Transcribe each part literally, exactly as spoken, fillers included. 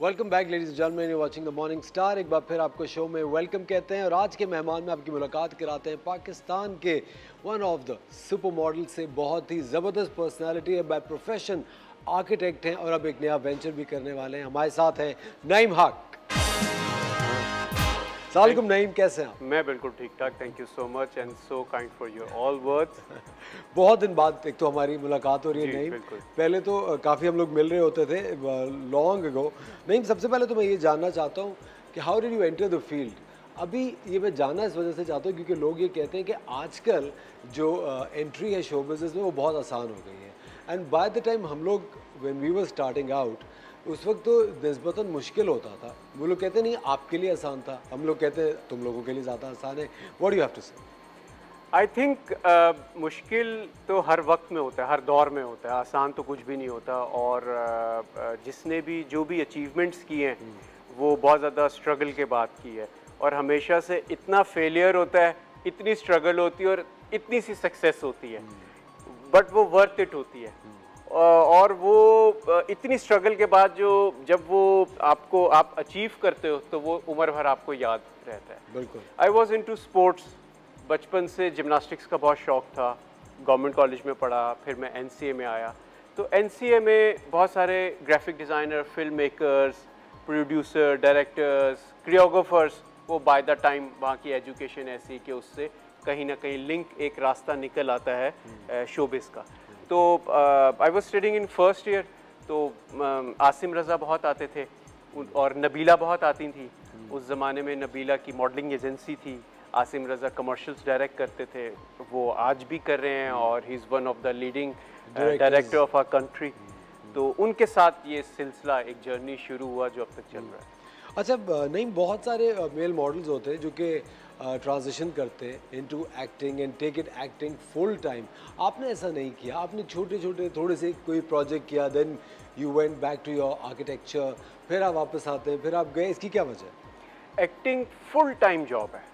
Welcome back ladies and gentleman, you watching the morning star. एक बार फिर आपको शो में वेलकम कहते हैं और आज के मेहमान में आपकी मुलाकात कराते हैं पाकिस्तान के one of the super model से। बहुत ही ज़बरदस्त पर्सनालिटी है, बाय प्रोफेशन आर्किटेक्ट हैं और अब एक नया वेंचर भी करने वाले हैं। हमारे साथ हैं नईम हक। सलामुअलैकुम नईम, कैसे हैं आप? मैं बिल्कुल ठीक ठाक, thank you so much and so kind for your all words. बहुत दिन बाद एक तो हमारी मुलाकात हो रही है नईम। पहले तो काफ़ी हम लोग मिल रहे होते थे लॉन्ग अगो। नईम, सबसे पहले तो मैं ये जानना चाहता हूँ कि how did you enter the field. अभी ये मैं जानना इस वजह से चाहता हूँ क्योंकि लोग ये कहते हैं कि आजकल जो एंट्री है शो बिजनेस में वो बहुत आसान हो गई है एंड बाय द टाइम हम लोग when we were starting out उस वक्त तो निस्बतन मुश्किल होता था। वो लोग कहते नहीं आपके लिए आसान था, हम लोग कहते हैं तुम लोगों के लिए ज़्यादा आसान है। What do you have to say? I think मुश्किल तो हर वक्त में होता है, हर दौर में होता है, आसान तो कुछ भी नहीं होता। और uh, जिसने भी जो भी अचीवमेंट्स किए हैं वो बहुत ज़्यादा स्ट्रगल के बाद की है और हमेशा से इतना फेलियर होता है, इतनी स्ट्रगल होती है और इतनी सी सक्सेस होती है, बट वो वर्थ इट होती है। और वो इतनी स्ट्रगल के बाद जो जब वो आपको आप अचीव करते हो तो वो उम्र भर आपको याद रहता है। बिल्कुल। I was into sports, बचपन से जिम्नास्टिक्स का बहुत शौक था। गवर्नमेंट कॉलेज में पढ़ा, फिर मैं एन सी ए में आया। तो एन सी ए में बहुत सारे graphic designer, film makers, producer, directors, choreographers, वो बाय द टाइम वहाँ की एजुकेशन ऐसी कि उससे कहीं ना कहीं लिंक, एक रास्ता निकल आता है शोबिस का। तो I was studying in first year, तो uh, आसिम रज़ा बहुत आते थे और नबीला बहुत आती थी। उस ज़माने में नबीला की मॉडलिंग एजेंसी थी, आसिम रज़ा कमर्शियल्स डायरेक्ट करते थे, वो आज भी कर रहे हैं और he is one of the leading director of our country. तो उनके साथ ये सिलसिला, एक जर्नी शुरू हुआ जो अब तक चल रहा है। अच्छा नहीं, बहुत सारे मेल मॉडल्स होते हैं जो कि ट्रांजिशन करते हैं into acting and take it acting full time. आपने ऐसा नहीं किया, आपने छोटे छोटे थोड़े से कोई प्रोजेक्ट किया, then you went back to your architecture, फिर आप वापस आते हैं, फिर आप गए। इसकी क्या वजह है? एक्टिंग फुल टाइम जॉब है,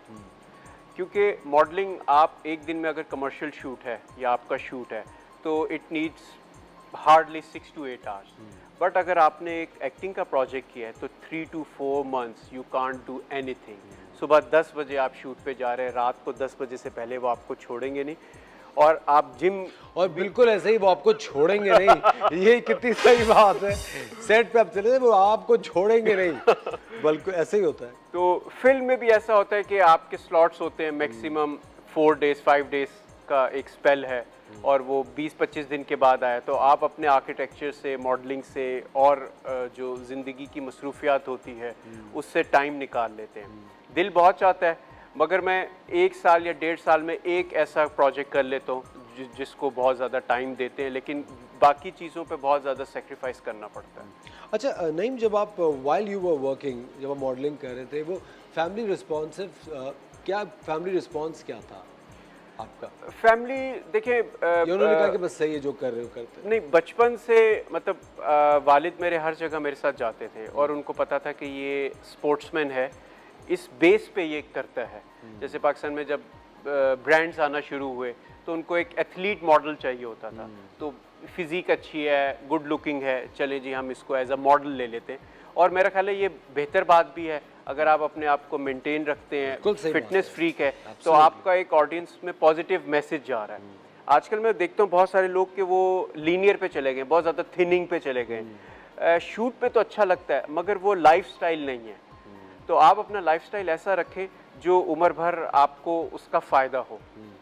क्योंकि मॉडलिंग आप एक दिन में अगर कमर्शियल शूट है या आपका शूट है तो it needs hardly six to eight hours. But अगर आपने एक एक्टिंग का प्रोजेक्ट किया है तो three to four months you can't do anything. सुबह दस बजे आप शूट पे जा रहे हैं, रात को दस बजे से पहले वो आपको छोड़ेंगे नहीं और आप जिम, और बिल्कुल ऐसे ही वो आपको छोड़ेंगे नहीं। ये कितनी सही बात है। सेट पे आप चले वो आपको छोड़ेंगे नहीं, बिल्कुल ऐसे ही होता है। तो फिल्म में भी ऐसा होता है कि आपके स्लॉट्स होते हैं, maximum four days five days का एक स्पेल है और वो बीस पच्चीस दिन के बाद आया। तो आप अपने आर्किटेक्चर से, मॉडलिंग से और जो ज़िंदगी की मसरूफियात होती है उससे टाइम निकाल लेते हैं। दिल बहुत चाहता है मगर मैं एक साल या डेढ़ साल में एक ऐसा प्रोजेक्ट कर लेता हूँ जि, जिसको बहुत ज़्यादा टाइम देते हैं, लेकिन बाकी चीज़ों पे बहुत ज़्यादा सेक्रीफाइस करना पड़ता है। अच्छा नईम, जब आप वाइल यू वर वर्किंग, जब आप मॉडलिंग कर रहे थे, वो फैमिली रिस्पॉन्सिव, क्या फैमिली रिस्पॉन्स क्या था आपका? फैमिली देखिए, उन्होंने कहा कि बस सही है जो कर रहे हो करते। नहीं, बचपन से मतलब आ, वालिद मेरे हर जगह मेरे साथ जाते थे और उनको पता था कि ये स्पोर्ट्समैन है, इस बेस पे ये करता है। जैसे पाकिस्तान में जब ब्रांड्स आना शुरू हुए तो उनको एक एथलीट मॉडल चाहिए होता था। तो फिजिक अच्छी है, गुड लुकिंग है, चले जी हम इसको एज अ मॉडल ले लेते हैं। और मेरा ख्याल है ये बेहतर बात भी है, अगर आप अपने आप को मेंटेन रखते हैं, फिटनेस फ्रीक है तो आपका एक ऑडियंस में पॉजिटिव मैसेज जा रहा है। आजकल मैं देखता हूँ बहुत सारे लोग के वो लीनियर पे चले गए, बहुत ज़्यादा थिनिंग पे चले गए। शूट पे तो अच्छा लगता है मगर वो लाइफ स्टाइल नहीं है। तो आप अपना लाइफस्टाइल ऐसा रखें जो उम्र भर आपको उसका फ़ायदा हो।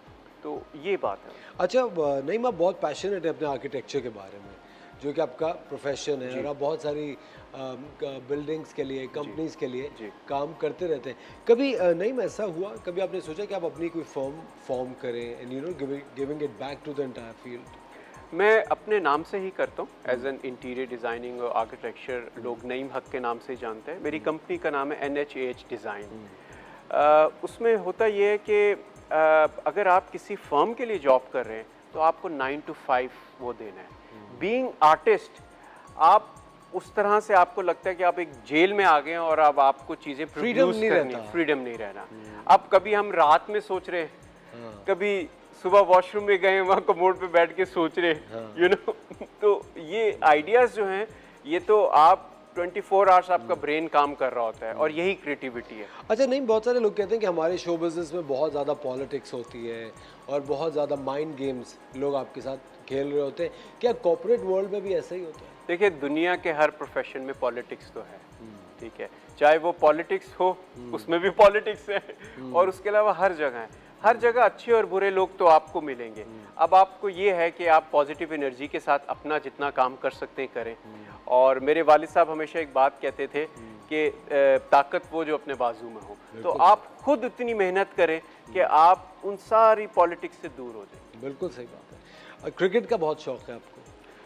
तो ये बात है। अच्छा नहीं, मैं बहुत पैशनेट है अपने आर्किटेक्चर के बारे में, जो कि आपका प्रोफेशन है और आप बहुत सारी बिल्डिंग्स के लिए, कंपनीज के लिए काम करते रहते हैं। कभी नहीं में ऐसा हुआ, कभी आपने सोचा कि आप अपनी कोई फर्म फॉर्म करें and you know giving it back to the entire field? मैं अपने नाम से ही करता हूँ, एज एन इंटीरियर डिज़ाइनिंग और आर्किटेक्चर लोग नईम हक के नाम से जानते हैं। मेरी कंपनी का नाम है N H A H design. उसमें होता ये है कि uh, अगर आप किसी फर्म के लिए जॉब कर रहे हैं तो आपको नाइन टू फाइव वो देना है। बीइंग आर्टिस्ट, आप उस तरह से आपको लगता है कि आप एक जेल में आ गए हैं और अब आपको चीज़ें प्रोड्यूस करनी, फ्रीडम नहीं रहना। अब कभी हम रात में सोच रहे हैं, कभी सुबह वॉशरूम में गए वहाँ कमोड पे बैठ के सोच रहे, यू नो। तो ये आइडियाज़ जो हैं ये तो आप ट्वेंटी फोर आवर्स आपका ब्रेन काम कर रहा होता है और यही क्रिएटिविटी है। अच्छा नहीं, बहुत सारे लोग कहते हैं कि हमारे शो बिजनेस में बहुत ज़्यादा पॉलिटिक्स होती है और बहुत ज़्यादा माइंड गेम्स लोग आपके साथ खेल रहे होते हैं, क्या कॉर्पोरेट वर्ल्ड में भी ऐसा ही होता है? देखिए, दुनिया के हर प्रोफेशन में पॉलिटिक्स तो है, ठीक है, चाहे वो पॉलिटिक्स हो उसमें भी पॉलिटिक्स है, और उसके अलावा हर जगह है, हर जगह अच्छे और बुरे लोग तो आपको मिलेंगे। अब आपको ये है कि आप पॉजिटिव एनर्जी के साथ अपना जितना काम कर सकते हैं करें। और मेरे वालिद साहब हमेशा एक बात कहते थे कि ताकत वो जो अपने बाजू में हो, तो आप खुद इतनी मेहनत करें कि आप उन सारी पॉलिटिक्स से दूर हो जाए। बिल्कुल सही बात है। क्रिकेट का बहुत शौक है आपको?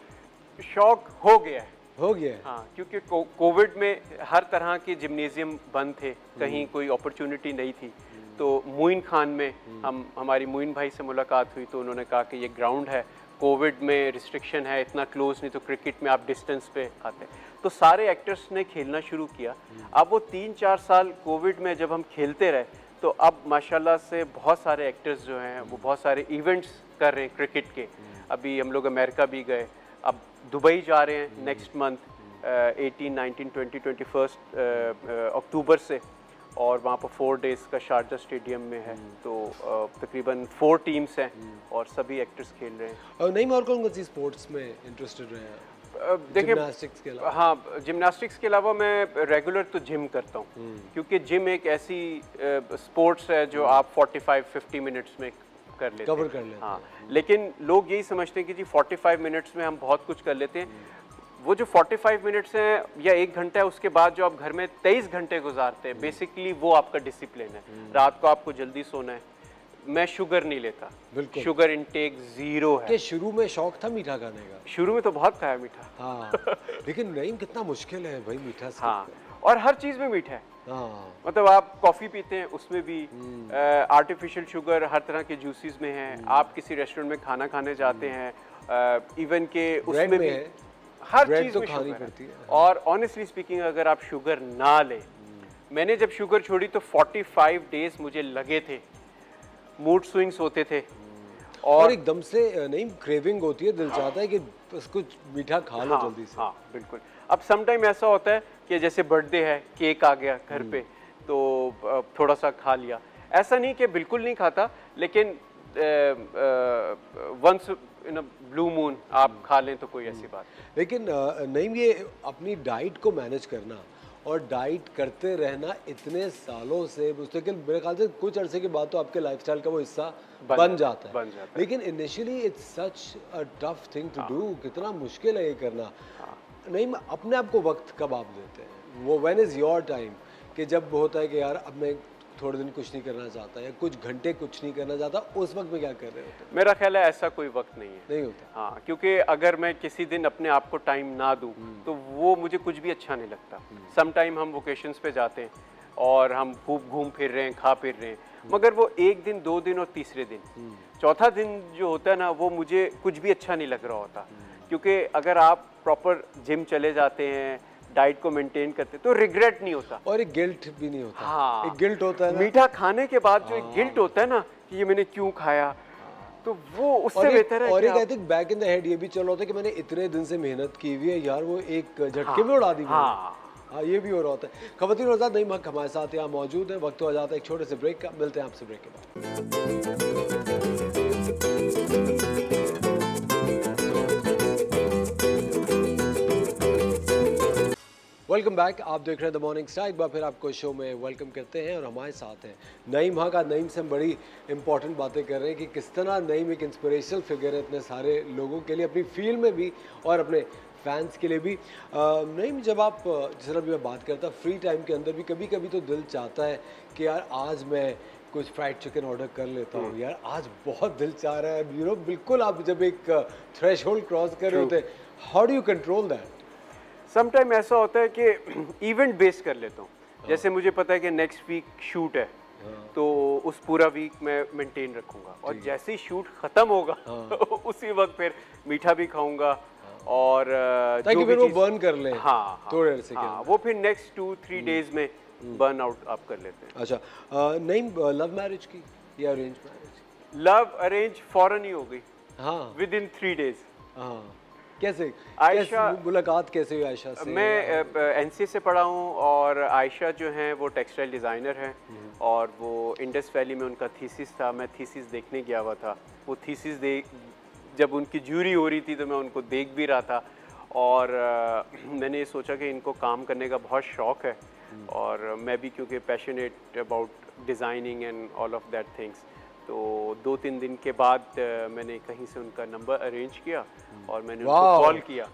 शौक हो गया है, हो गया है। हाँ, क्योंकि को, कोविड में हर तरह के जिम्नेजियम बंद थे, कहीं कोई अपॉर्चुनिटी नहीं थी, तो मोइन खान में हम हमारी मोइन भाई से मुलाकात हुई, तो उन्होंने कहा कि ये ग्राउंड है, कोविड में रिस्ट्रिक्शन है, इतना क्लोज नहीं, तो क्रिकेट में आप डिस्टेंस पे आते हैं। तो सारे एक्टर्स ने खेलना शुरू किया। अब वो तीन चार साल कोविड में जब हम खेलते रहे, तो अब माशाल्लाह से बहुत सारे एक्टर्स जो हैं वो बहुत सारे इवेंट्स कर रहे हैं क्रिकेट के। अभी हम लोग अमेरिका भी गए, अब दुबई जा रहे हैं next month eighteen nineteen twenty twenty first October से, और वहाँ पर फोर डेज़ का शारजा स्टेडियम में है, तो uh, तकरीबन फोर टीम्स हैं और सभी एक्टर्स खेल रहे हैं। और नहीं, और कौन कौन सी स्पोर्ट्स में इंटरेस्टेड रहे हैं? uh, देखिए, जिम्नास्टिक्स के अलावा? हाँ, जिम्नास्टिक्स के अलावा मैं रेगुलर तो जिम करता हूँ, क्योंकि जिम एक ऐसी स्पोर्ट्स uh, है जो आप फोर्टी फाइव फिफ्टी मिनट्स में कर लेते कवर हैं। कर लेते हाँ, लेकिन लोग यही समझते हैं कि जी फोर्टी फाइव मिनट्स में हम बहुत कुछ कर लेते हैं। वो जो फोर्टी फाइव मिनट्स हैं या एक घंटा है, उसके बाद जो आप घर में तेईस घंटे गुजारते हैं, बेसिकली वो आपका डिसिप्लिन है। रात को आपको जल्दी सोना है। मैं शुगर नहीं लेता, शुगर इनटेक जीरो है। कि शुरू में शौक था मीठा खाने का? शुरू में तो बहुत खाया मीठा। हाँ, लेकिन नहीं, कितना मुश्किल है भाई मीठा से। हाँ, और हर चीज़ में मीठा है। हाँ, मतलब आप कॉफ़ी पीते हैं, उसमें भी आर्टिफिशियल शुगर हर तरह के जूसेस में है। आप किसी रेस्टोरेंट में खाना खाने जाते हैं, इवन के उसमें भी हर चीज़ तो में खानी शुगर पड़ती है। है। और ऑनेस्टली स्पीकिंग, अगर आप शुगर ना लें, मैंने जब शुगर छोड़ी तो फोर्टी फाइव डेज मुझे लगे थे, मूड स्विंग्स होते थे, और, और एकदम से नहीं क्रेविंग होती है, दिल चाहता है कि बस कुछ मीठा खा लो हाँ, जल्दी से। हाँ बिल्कुल। अब सम टाइम ऐसा होता है कि जैसे बर्थडे है, केक आ गया घर पे, तो थोड़ा सा खा लिया। ऐसा नहीं कि बिल्कुल नहीं खाता, लेकिन once in a blue moon आप खा लें तो कोई ऐसी बात। लेकिन नहीं, ये अपनी डाइट को मैनेज करना और डाइट करते रहना इतने सालों से, मुस्तकिल मेरे ख्याल से कुछ अरसे के बाद तो आपके लाइफस्टाइल का वो हिस्सा बन, बन जाता है, बन जाता है। लेकिन initially it's such a tough thing to do. कितना मुश्किल है ये करना। नहीं, अपने आप को वक्त कब आप देते हैं? वो व्हेन इज़ योर टाइम, कि जब होता है कि यार अब मैं थोड़े दिन कुछ नहीं करना चाहता या कुछ घंटे कुछ नहीं करना चाहता, उस वक्त में क्या कर रहे होते हैं? मेरा ख्याल है ऐसा कोई वक्त नहीं है। नहीं होता। हाँ, क्योंकि अगर मैं किसी दिन अपने आप को टाइम ना दूं तो वो मुझे कुछ भी अच्छा नहीं लगता। सम टाइम हम वोकेशंस पे जाते हैं और हम खूब घूम फिर रहे हैं, खा फिर रहे हैं, मगर वो एक दिन, दो दिन और तीसरे दिन, चौथा दिन जो होता है ना, वो मुझे कुछ भी अच्छा नहीं लग रहा होता। क्योंकि अगर आप प्रॉपर जिम चले जाते हैं, डाइट को मेंटेन करते, तो रिग्रेट नहीं होता और एक गिल्ट भी नहीं होता। हाँ, एक गिल्ट होता है ना, मीठा खाने के बाद जो एक गिल्ट होता है ना कि ये मैंने क्यों खाया, तो वो उससे बेहतर है। और एक I think back in the head ये भी चल रहा होता है कि मैंने इतने दिन से मेहनत की हुई है यार, वो एक झटके में उड़ा दी। हाँ, हाँ, ये भी हो रहा होता है। खवातीन और हज़रात, नईम हक हमारे साथ यहाँ मौजूद है। वक्त हो जाता है एक छोटे से ब्रेक का, मिलते हैं आपसे ब्रेक के बाद। वेलकम बैक, आप देख रहे हैं द मॉर्निंग स्टार। एक बार फिर आपको शो में वेलकम करते हैं और हमारे साथ हैं नईम हक। आज नईम से हम बड़ी इंपॉर्टेंट बातें कर रहे हैं कि किस तरह नईम एक इंस्पिरेशनल फिगर है इतने सारे लोगों के लिए, अपनी फील्ड में भी और अपने फैंस के लिए भी। नईम, जब आप जिस तरह भी मैं बात करता फ्री टाइम के अंदर भी कभी कभी तो दिल चाहता है कि यार आज मैं कुछ फ्राइड चिकन ऑर्डर कर लेता हूँ, यार आज बहुत दिल चाह रहा है, यू नो, बिल्कुल आप जब एक थ्रेश होल्ड क्रॉस कर रहे होते हैं, how do you control that? Some time ऐसा होता है कि इवेंट बेस कर लेता हूँ। जैसे मुझे पता है कि नेक्स्ट वीक शूट है, तो उस पूरा वीक मैं मेंटेन रखूँगा, और जैसे ही शूट ख़त्म होगा उसी वक्त फिर मीठा भी खाऊंगा, और ताकि फिर वो बर्न कर लें। हाँ, थोड़े अरसे हाँ, वो फिर नेक्स्ट टू थ्री डेज में बर्न आउट आप कर लेते हैं। अच्छा, नहीं, लव मैरिज की या अरेंज मैरिज? लव अरेंज फौरन ही हो गई, हाँ, विद इन थ्री डेज। हाँ, कैसे आयशा मुलाकात कैसे हुई आयशा से? मैं एनसी से पढ़ा हूँ और आयशा जो हैं वो टेक्सटाइल डिज़ाइनर हैं और वो इंडस वैली में उनका थीसिस था। मैं थीसिस देखने गया हुआ था। वो थीसिस देख जब उनकी ज्यूरी हो रही थी तो मैं उनको देख भी रहा था और uh, मैंने ये सोचा कि इनको काम करने का बहुत शौक़ है और मैं भी क्योंकि passionate about designing and all of that things. तो दो तीन दिन के बाद uh, मैंने कहीं से उनका नंबर अरेंज किया और मैंने उनको कॉल किया।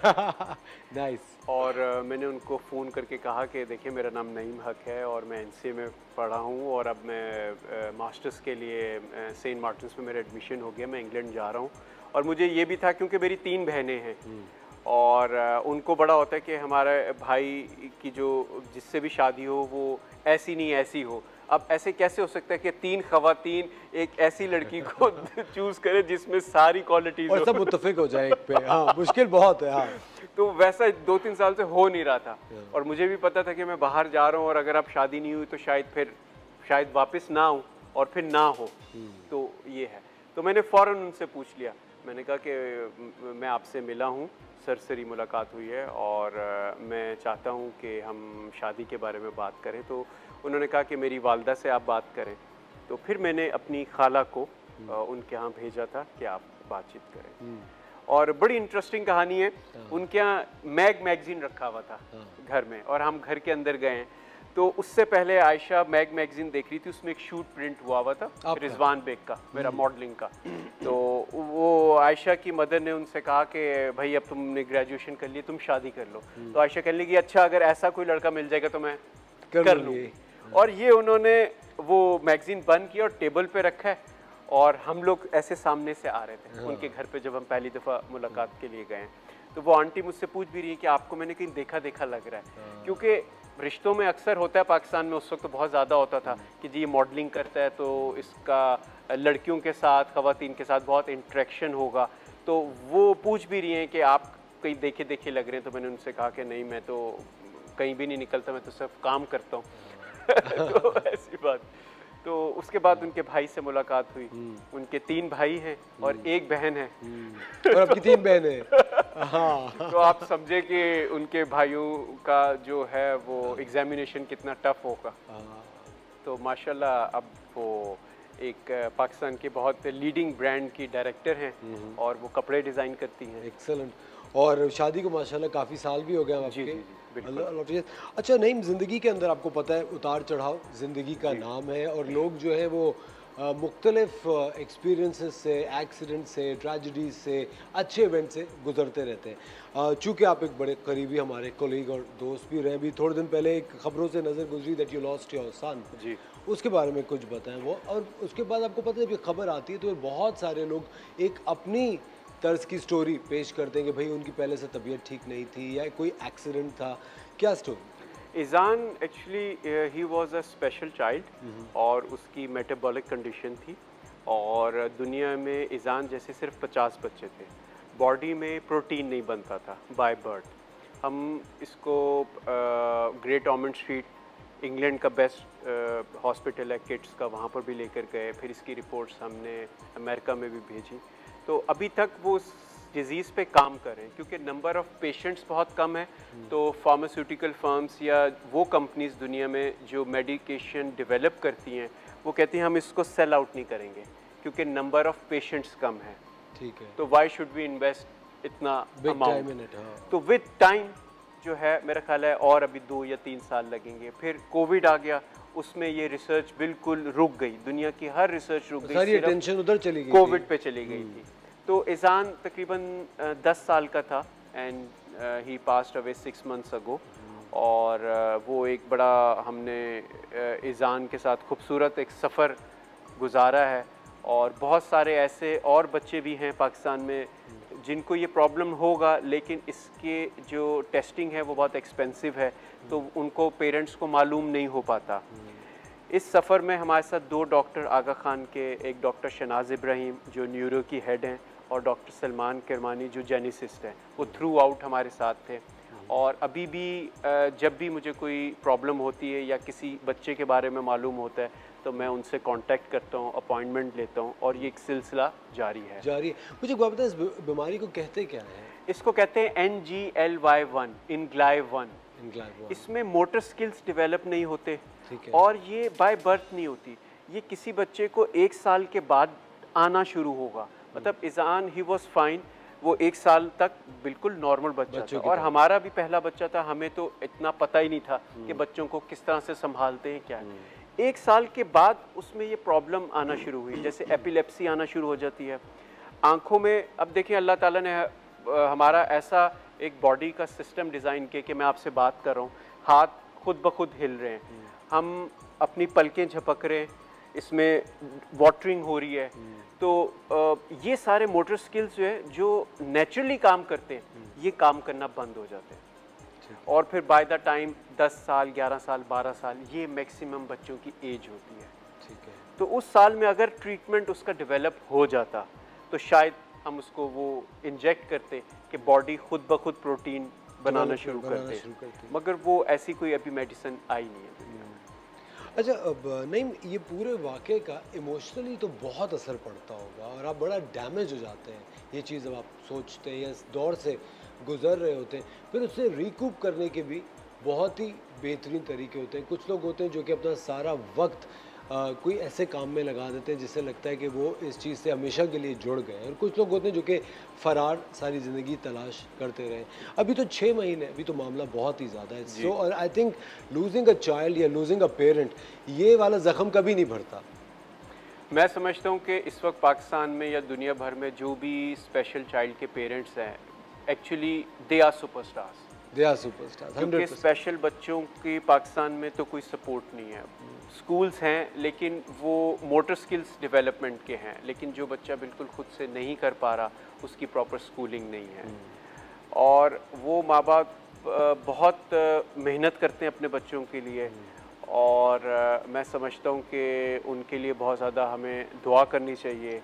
नाइस। और uh, मैंने उनको फ़ोन करके कहा कि देखिए मेरा नाम नईम हक है और मैं एनसीए में पढ़ा हूँ और अब मैं मास्टर्स uh, के लिए uh, सेंट मार्टिन्स में मेरा एडमिशन हो गया, मैं इंग्लैंड जा रहा हूँ। और मुझे ये भी था क्योंकि मेरी तीन बहनें हैं और uh, उनको बड़ा होता है कि हमारे भाई की जो जिससे भी शादी हो वो ऐसी नहीं ऐसी हो। अब ऐसे कैसे हो सकता है कि तीन खवातीन एक ऐसी लड़की को चूज़ करे जिसमें सारी क्वालिटीज और सब मुत्तफिक हो जाए एक पे। हाँ, मुश्किल बहुत है। हाँ। तो वैसा दो तीन साल से हो नहीं रहा था और मुझे भी पता था कि मैं बाहर जा रहा हूँ और अगर अब शादी नहीं हुई तो शायद फिर शायद वापस ना आऊँ और फिर ना हो। तो ये है। तो मैंने फ़ौरन उनसे पूछ लिया, मैंने कहा कि मैं आपसे मिला हूँ, सरसरी मुलाकात हुई है और मैं चाहता हूँ कि हम शादी के बारे में बात करें। तो उन्होंने कहा कि मेरी वालदा से आप बात करें। तो फिर मैंने अपनी खाला को उनके यहाँ भेजा था कि आप बातचीत करें। और बड़ी इंटरेस्टिंग कहानी है, उनके यहाँ मैग मैगज़ीन रखा हुआ था घर में और हम घर के अंदर गए हैं तो उससे पहले आयशा मैग मैगज़ीन देख रही थी, उसमें एक शूट प्रिंट हुआ हुआ था रिजवान बेग का, मेरा मॉडलिंग का। तो वो आयशा की मदर ने उनसे कहा कि भाई अब तुमने ग्रेजुएशन कर ली, तुम शादी कर लो। तो आयशा कहने लगी अच्छा अगर ऐसा कोई लड़का मिल जाएगा तो मैं कर, कर लूँगी। और ये उन्होंने वो मैगज़ीन बंद किया और टेबल पे रखा है और हम लोग ऐसे सामने से आ रहे थे उनके घर पे जब हम पहली दफ़ा मुलाकात के लिए गए। तो वो आंटी मुझसे पूछ भी रही है कि आपको मैंने कहीं देखा देखा लग रहा है, क्योंकि रिश्तों में अक्सर होता है, पाकिस्तान में उस वक्त तो बहुत ज़्यादा होता था कि जी ये मॉडलिंग करता है तो इसका लड़कियों के साथ ख़वातीन के साथ बहुत इंटरेक्शन होगा। तो वो पूछ भी रही हैं कि आप कहीं देखे देखे लग रहे हैं। तो मैंने उनसे कहा कि नहीं मैं तो कहीं भी नहीं निकलता, मैं तो सिर्फ काम करता हूँ। तो ऐसी बात। तो उसके बाद उनके भाई से मुलाकात हुई। उनके तीन भाई हैं और एक बहन है और आपकी तीन बहनें हैं। हाँ। तो आप समझे कि उनके भाइयों का जो है वो एग्जामिनेशन कितना टफ होगा। तो माशाल्लाह अब वो एक पाकिस्तान के बहुत लीडिंग ब्रांड की डायरेक्टर हैं और वो कपड़े डिज़ाइन करती हैं। एक्सेलेंट। और शादी को माशाल्लाह काफ़ी साल भी हो गए आपके। अच्छा नईम, ज़िंदगी के अंदर आपको पता है उतार चढ़ाव ज़िंदगी का नाम है और लोग जो है वो मुख्तलिफ एक्सपीरियंसेस से, एक्सीडेंट से, ट्रेजिडीज से, अच्छे इवेंट से गुजरते रहते हैं। चूँकि आप एक बड़े करीबी हमारे कोलीग और दोस्त भी रहे, भी थोड़े दिन पहले एक खबरों से नज़र गुजरी that you lost your son जी, उसके बारे में कुछ बताएं वो। और उसके बाद आपको पता है जब खबर आती है तो बहुत सारे लोग एक अपनी तर्ज की स्टोरी पेश करते हैं कि भाई उनकी पहले से तबीयत ठीक नहीं थी या कोई एक्सीडेंट था। क्या story? Izaan actually he was a special child और उसकी मेटाबॉलिक कंडीशन थी और दुनिया में इज़ान जैसे सिर्फ पचास बच्चे थे। बॉडी में प्रोटीन नहीं बनता था बाय बर्थ। हम इसको ग्रेट ऑलमंड स्ट्रीट इंग्लैंड का बेस्ट हॉस्पिटल है किड्स का, वहाँ पर भी लेकर गए। फिर इसकी रिपोर्ट्स हमने अमेरिका में भी भेजी। तो अभी तक वो उस डिज़ीज़ पे काम कर रहे हैं क्योंकि नंबर ऑफ़ पेशेंट्स बहुत कम है। तो फार्मास्यूटिकल फर्म्स या वो कंपनीज दुनिया में जो मेडिकेशन डेवलप करती हैं वो कहती हैं हम इसको सेल आउट नहीं करेंगे क्योंकि नंबर ऑफ़ पेशेंट्स कम है। ठीक है। तो वाई शुड वी इन्वेस्ट इतना अमाउंट? तो विद टाइम जो है मेरा ख्याल है और अभी दो या तीन साल लगेंगे। फिर कोविड आ गया, उसमें ये रिसर्च बिल्कुल रुक गई, दुनिया की हर रिसर्च रुक गई, सारी अटेंशन उधर चली गई, कोविड पे चली गई थी। तो इज़ान तकरीबन दस साल का था and he passed away six months ago. और uh, वो एक बड़ा हमने इज़ान के साथ खूबसूरत एक सफ़र गुजारा है और बहुत सारे ऐसे और बच्चे भी हैं पाकिस्तान में जिनको ये प्रॉब्लम होगा, लेकिन इसके जो टेस्टिंग है वो बहुत एक्सपेंसिव है तो उनको पेरेंट्स को मालूम नहीं हो पाता। इस सफ़र में हमारे साथ दो डॉक्टर आगा खान के, एक डॉक्टर शनाज इब्राहिम जो न्यूरो की हेड हैं और डॉक्टर सलमान किरमानी जो जेनेसिस्ट हैं, वो थ्रू आउट हमारे साथ थे। और अभी भी जब भी मुझे कोई प्रॉब्लम होती है या किसी बच्चे के बारे में मालूम होता है तो मैं उनसे कांटेक्ट करता हूँ, अपॉइंटमेंट लेता हूँ और ये एक सिलसिला जारी है जारी है। मुझे एक बात बताएं, इस बीमारी को कहते क्या है? इसको कहते हैं N G L Y one, इनग्लाइव वन। इसमें मोटर स्किल्स डेवलप नहीं होते और ये बाय बर्थ नहीं होती, ये किसी बच्चे को एक साल के बाद आना शुरू होगा। मतलब इज़ान ही वाज फाइन, वो एक साल तक बिल्कुल नॉर्मल बच्चा था और हमारा भी पहला बच्चा था, हमें तो इतना पता ही नहीं था कि बच्चों को किस तरह से संभालते हैं क्या है। एक साल के बाद उसमें ये प्रॉब्लम आना शुरू हुई, जैसे एपिलेप्सी आना शुरू हो जाती है आँखों में। अब देखिए अल्लाह ताला ने हमारा ऐसा एक बॉडी का सिस्टम डिज़ाइन किया कि मैं आपसे बात कर रहा हूँ, हाथ खुद ब खुद हिल रहे हैं, हम अपनी पलकें झपक रहे हैं, इसमें वाटरिंग हो रही है, तो ये सारे मोटर स्किल्स जो है जो नेचुरली काम करते हैं ये काम करना बंद हो जाते हैं और फिर बाय द टाइम दस साल, ग्यारह साल, बारह साल ये मैक्सिमम बच्चों की एज होती है। ठीक है, तो उस साल में अगर ट्रीटमेंट उसका डेवलप हो जाता तो शायद हम उसको वो इंजेक्ट करते कि बॉडी खुद ब खुद प्रोटीन बनाना शुरू करते, मगर वो ऐसी कोई अभी मेडिसिन आई नहीं है। अच्छा, अब नहीं, ये पूरे वाक़े का इमोशनली तो बहुत असर पड़ता होगा और आप बड़ा डैमेज हो जाते हैं, ये चीज़ जब आप सोचते हैं या इस दौर से गुजर रहे होते हैं, फिर उससे रिकूप करने के भी बहुत ही बेहतरीन तरीके होते हैं। कुछ लोग होते हैं जो कि अपना सारा वक्त आ, कोई ऐसे काम में लगा देते हैं जिससे लगता है कि वो इस चीज़ से हमेशा के लिए जुड़ गए, और कुछ लोग होते हैं जो कि फ़रार सारी ज़िंदगी तलाश करते रहे। अभी तो छः महीने, अभी तो मामला बहुत ही ज़्यादा है। सो और I think losing a child या लूजिंग अ पेरेंट, ये वाला ज़ख्म कभी नहीं भरता। मैं समझता हूँ कि इस वक्त पाकिस्तान में या दुनिया भर में जो भी स्पेशल चाइल्ड के पेरेंट्स हैं, actually they are superstars, they are superstars. क्योंकि स्पेशल बच्चों की पाकिस्तान में तो कोई सपोर्ट नहीं है। स्कूल्स हैं लेकिन वो मोटर स्किल्स डेवलपमेंट के हैं, लेकिन जो बच्चा बिल्कुल खुद से नहीं कर पा रहा उसकी प्रॉपर स्कूलिंग नहीं है और वो माँ बाप बहुत मेहनत करते हैं अपने बच्चों के लिए और मैं समझता हूँ कि उनके लिए बहुत ज़्यादा हमें दुआ करनी चाहिए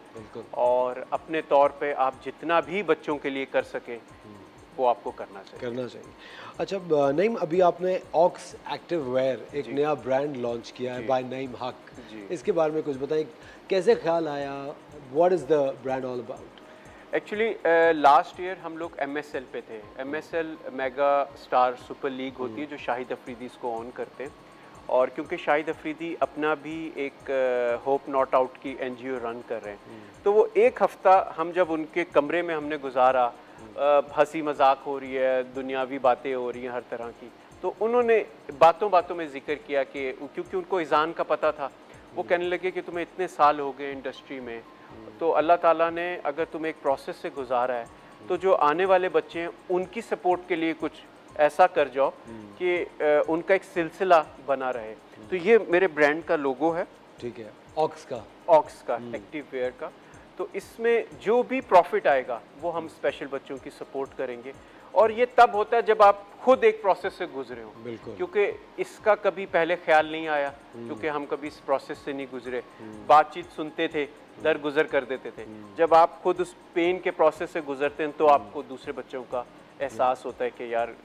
और अपने तौर पे आप जितना भी बच्चों के लिए कर सकें वो आपको करना चाहिए करना चाहिए अच्छा नईम, अभी आपने ऑक्स एक्टिव वेयर एक नया ब्रांड लॉन्च किया है बाय नईम हक, इसके बारे में कुछ बताएं, कैसे ख्याल आया, what is the brand all about? Actually last year हम लोग एम एस एल पे थे। M S L mega star super league होती है जो शाहिद अफरीदी इसको ऑन करते हैं और क्योंकि शाहिद अफरीदी अपना भी एक होप नॉट आउट की एन जी ओ रन कर रहे हैं, तो वो एक हफ़्ता हम जब उनके कमरे में हमने गुजारा, हंसी मजाक हो रही है, दुनियावी बातें हो रही हैं हर तरह की, तो उन्होंने बातों बातों में जिक्र किया कि क्योंकि उनको इज़ान का पता था, वो कहने लगे कि तुम्हें इतने साल हो गए इंडस्ट्री में, तो अल्लाह ताला ने अगर तुम्हें एक प्रोसेस से गुजारा है तो जो आने वाले बच्चे हैं उनकी सपोर्ट के लिए कुछ ऐसा कर जाओ कि उनका एक सिलसिला बना रहे। तो ये मेरे ब्रांड का लोगो है, ठीक है, ऑक्स का ऑक्स का एक्टिव वेयर का। तो इसमें जो भी प्रॉफिट आएगा वो हम स्पेशल बच्चों की सपोर्ट करेंगे और ये तब होता है जब आप खुद एक प्रोसेस से गुजरे हो, क्योंकि इसका कभी पहले ख्याल नहीं आया क्योंकि हम कभी इस प्रोसेस से नहीं गुजरे, बातचीत सुनते थे, दर गुजर कर देते थे। जब आप खुद उस पेन के प्रोसेस से गुजरते हैं तो आपको दूसरे बच्चों का एहसास होता है कि यार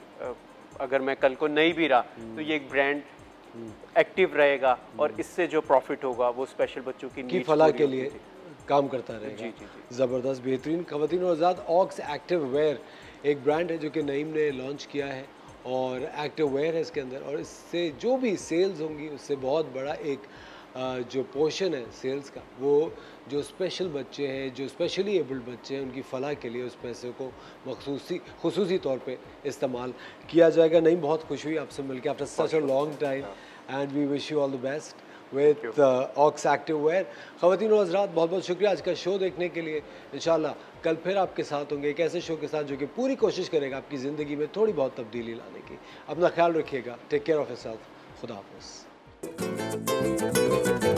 अगर मैं कल को नहीं भी रहा तो ये एक ब्रांड एक्टिव रहेगा और इससे जो प्रॉफिट होगा वो स्पेशल बच्चों की की फलाह के लिए काम करता रहेगा। जी जी जी, ज़बरदस्त, बेहतरीन। ख़वातीन और हज़रात, ऑक्स एक्टिव वेयर एक ब्रांड है जो कि नईम ने लॉन्च किया है और एक्टिव वेयर है इसके अंदर, और इससे जो भी सेल्स होंगी उससे बहुत बड़ा एक जो पोर्शन है सेल्स का, वो जो स्पेशल बच्चे हैं, जो स्पेशली एबल्ड बच्चे हैं, उनकी फ़लाह के लिए उस पैसे को मखसूसी खुसूसी तौर पे इस्तेमाल किया जाएगा। नहीं, बहुत खुश हुई आपसे मिलकर after such a long time and we wish you all the best with Ox Active Wear. ख़वातीन और हज़रात, बहुत बहुत शुक्रिया आज का शो देखने के लिए। इंशाल्लाह कल फिर आपके साथ होंगे एक ऐसे शो के साथ जो कि पूरी कोशिश करेगा आपकी ज़िंदगी में थोड़ी बहुत तब्दीली लाने की। अपना ख्याल रखिएगा, टेक केयर ऑफ़ योरसेल्फ, खुदा हाफ़िज़।